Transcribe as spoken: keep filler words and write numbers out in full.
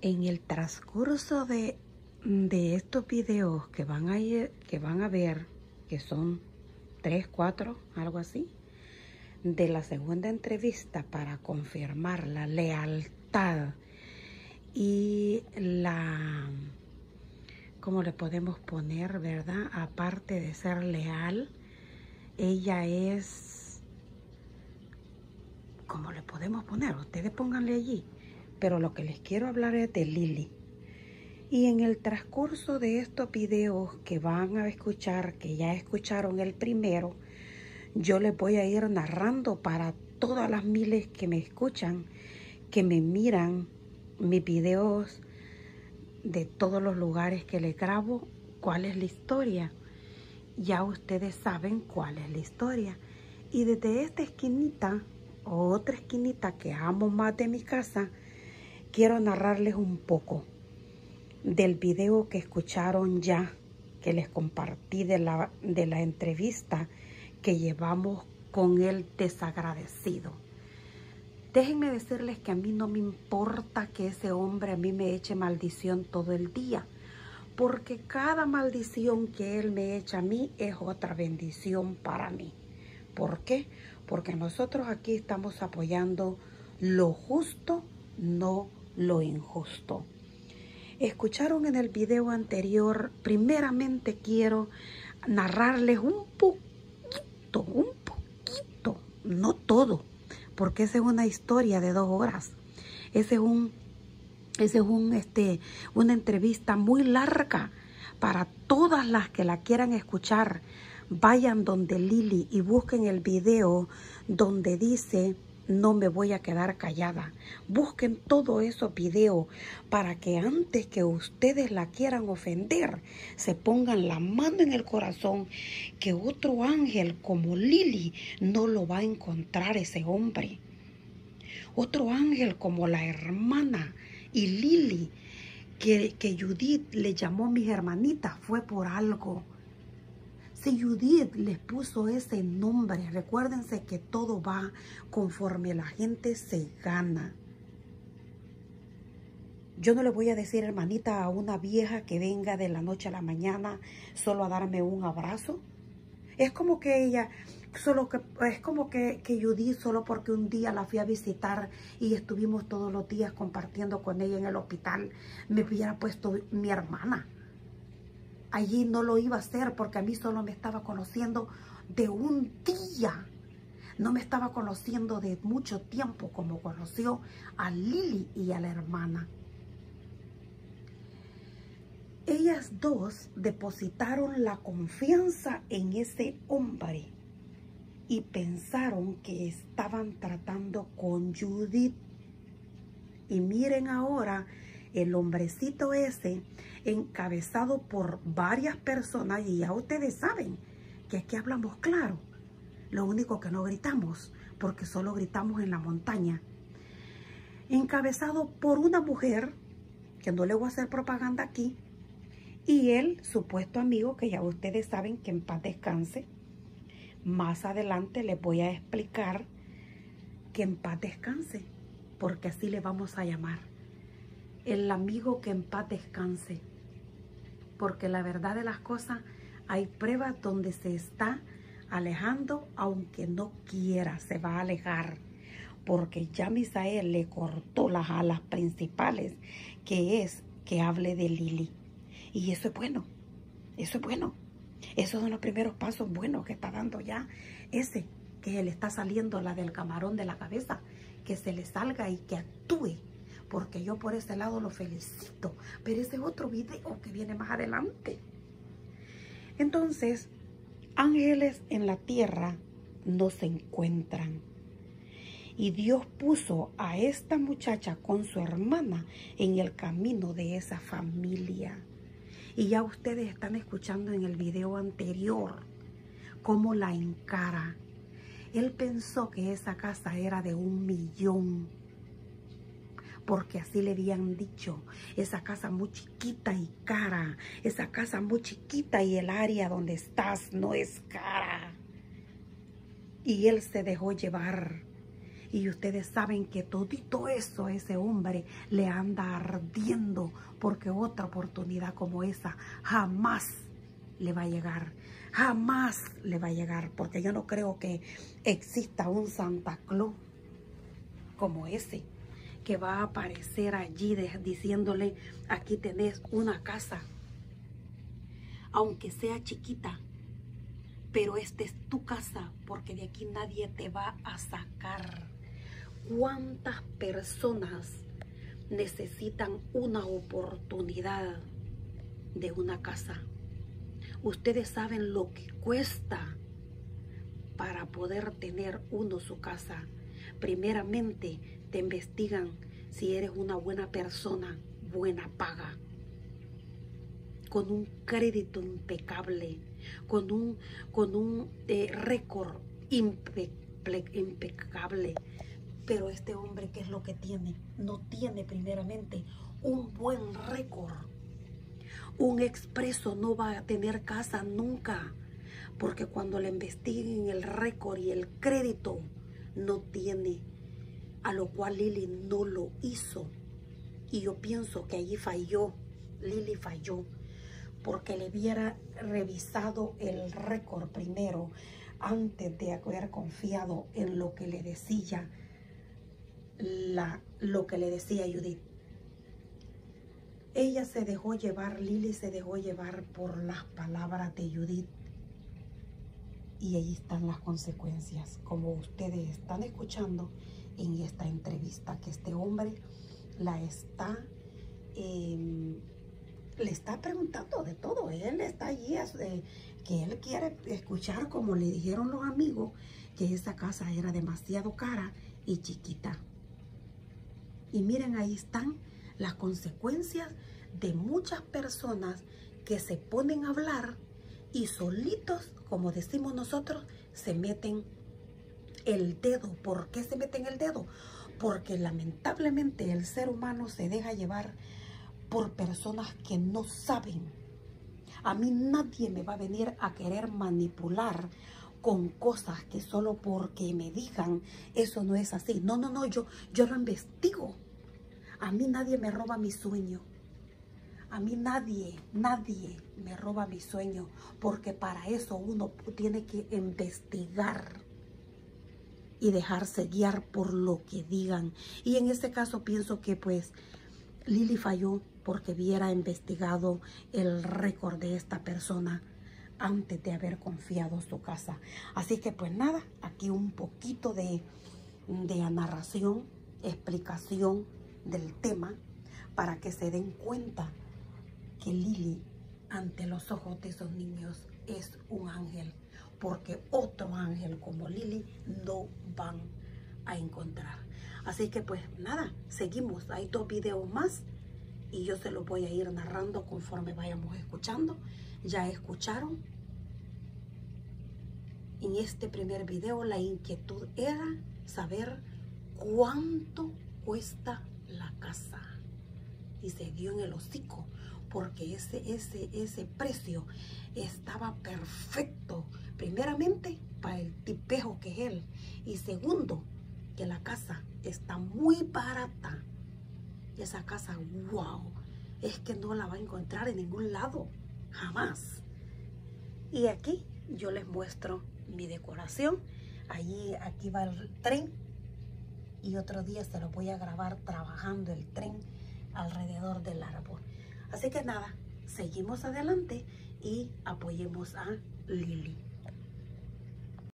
En el transcurso de, de estos videos que van a ir, que van a ver, que son tres, cuatro, algo así, de la segunda entrevista para confirmar la lealtad y la, ¿cómo le podemos poner, verdad? Aparte de ser leal, ella es, ¿cómo le podemos poner? Ustedes pónganle allí. Pero lo que les quiero hablar es de Lili. Y en el transcurso de estos videos que van a escuchar, que ya escucharon el primero, yo les voy a ir narrando para todas las miles que me escuchan, que me miran mis videos de todos los lugares que les grabo, cuál es la historia. Ya ustedes saben cuál es la historia. Y desde esta esquinita, o otra esquinita que amo más de mi casa, quiero narrarles un poco del video que escucharon ya, que les compartí de la, de la entrevista que llevamos con el desagradecido. Déjenme decirles que a mí no me importa que ese hombre a mí me eche maldición todo el día, porque cada maldición que él me echa a mí es otra bendición para mí. ¿Por qué? Porque nosotros aquí estamos apoyando lo justo, no lo injusto. Escucharon en el video anterior, primeramente quiero narrarles un poquito, un poquito, no todo, porque esa es una historia de dos horas. Ese es un, ese es un, este, una entrevista muy larga para todas las que la quieran escuchar. Vayan donde Lili y busquen el video donde dice: no me voy a quedar callada. Busquen todos esos videos para que antes que ustedes la quieran ofender, se pongan la mano en el corazón, que otro ángel como Lili no lo va a encontrar ese hombre. Otro ángel como la hermana y Lili, que, que Judith le llamó mis hermanitas, fue por algo. Si Judith les puso ese nombre, recuérdense que todo va conforme la gente se gana. Yo no le voy a decir hermanita a una vieja que venga de la noche a la mañana solo a darme un abrazo. Es como que ella, solo que, es como que, que Judith, solo porque un día la fui a visitar y estuvimos todos los días compartiendo con ella en el hospital, me hubiera puesto mi hermana. Allí no lo iba a hacer porque a mí solo me estaba conociendo de un día. No me estaba conociendo de mucho tiempo como conoció a Lili y a la hermana. Ellas dos depositaron la confianza en ese hombre y pensaron que estaban tratando con Judith. Y miren ahora, el hombrecito ese, encabezado por varias personas, y ya ustedes saben que aquí hablamos claro. Lo único que no gritamos, porque solo gritamos en la montaña. Encabezado por una mujer, que no le voy a hacer propaganda aquí, y el supuesto amigo, que ya ustedes saben que en paz descanse. Más adelante les voy a explicar que en paz descanse, porque así le vamos a llamar. El amigo que en paz descanse, porque la verdad de las cosas, hay pruebas donde se está alejando, aunque no quiera, se va a alejar, porque ya Misael le cortó las alas principales, que es que hable de Lili. Y eso es bueno, eso es bueno. Esos son los primeros pasos buenos que está dando ya ese, que se le está saliendo la del camarón de la cabeza, que se le salga y que actúe. Porque yo por ese lado lo felicito. Pero ese es otro video que viene más adelante. Entonces, ángeles en la tierra no se encuentran. Y Dios puso a esta muchacha con su hermana en el camino de esa familia. Y ya ustedes están escuchando en el video anterior cómo la encara. Él pensó que esa casa era de un millón. Porque así le habían dicho, esa casa muy chiquita y cara, esa casa muy chiquita y el área donde estás no es cara. Y él se dejó llevar Y ustedes saben que todito eso, ese hombre le anda ardiendo, porque otra oportunidad como esa jamás le va a llegar. Jamás le va a llegar, porque yo no creo que exista un Santa Claus como ese, que va a aparecer allí de, diciéndole, aquí tenés una casa, aunque sea chiquita, pero esta es tu casa, porque de aquí nadie te va a sacar. ¿Cuántas personas necesitan una oportunidad de una casa? Ustedes saben lo que cuesta para poder tener uno su casa. Primeramente te investigan si eres una buena persona, buena paga, con un crédito impecable, con un, con un eh, récord impe, impecable. Pero este hombre, ¿qué es lo que tiene? No tiene primeramente un buen récord. Un expreso no va a tener casa nunca, porque cuando le investiguen el récord y el crédito, no tiene, a lo cual Lili no lo hizo. Y yo pienso que allí falló, Lili falló, porque le hubiera revisado el récord primero, antes de haber confiado en lo que le decía, la, lo que le decía Judith. Ella se dejó llevar, Lili se dejó llevar por las palabras de Judith. Y ahí están las consecuencias, como ustedes están escuchando en esta entrevista, que este hombre la está, eh, le está preguntando de todo. Él está allí, eh, que él quiere escuchar, como le dijeron los amigos, que esa casa era demasiado cara y chiquita. Y miren, ahí están las consecuencias de muchas personas que se ponen a hablar y solitos, como decimos nosotros, se meten el dedo. ¿Por qué se meten el dedo? Porque lamentablemente el ser humano se deja llevar por personas que no saben. A mí nadie me va a venir a querer manipular con cosas que solo porque me digan eso no es así. No, no, no, yo, yo lo investigo. A mí nadie me roba mi sueño. A mí nadie, nadie me roba mi sueño, porque para eso uno tiene que investigar y dejarse guiar por lo que digan. Y en este caso pienso que pues Lili falló porque hubiera investigado el récord de esta persona antes de haber confiado su casa. Así que pues nada, aquí un poquito de, de narración, explicación del tema, para que se den cuenta que Lili, ante los ojos de esos niños, es un ángel, porque otro ángel como Lili no van a encontrar. Así que pues nada, seguimos. Hay dos videos más y yo se los voy a ir narrando conforme vayamos escuchando. Ya escucharon. En este primer video la inquietud era saber cuánto cuesta la casa. Y se dio en el hocico, porque ese, ese, ese precio estaba perfecto. Primeramente, para el tipejo que es él. Y segundo, que la casa está muy barata. Esa casa, wow, es que no la va a encontrar en ningún lado, jamás. Y aquí yo les muestro mi decoración. Allí, aquí va el tren. Y otro día se lo voy a grabar trabajando el tren alrededor del árbol. Así que nada, seguimos adelante y apoyemos a Lili.